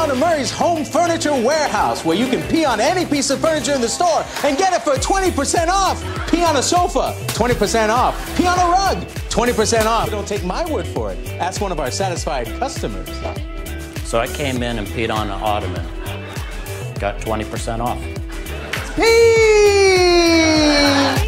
down to Murray's Home Furniture Warehouse, where you can pee on any piece of furniture in the store and get it for 20% off. Pee on a sofa, 20% off. Pee on a rug, 20% off. Don't take my word for it. Ask one of our satisfied customers. So I came in and peed on an ottoman. Got 20% off. Pee!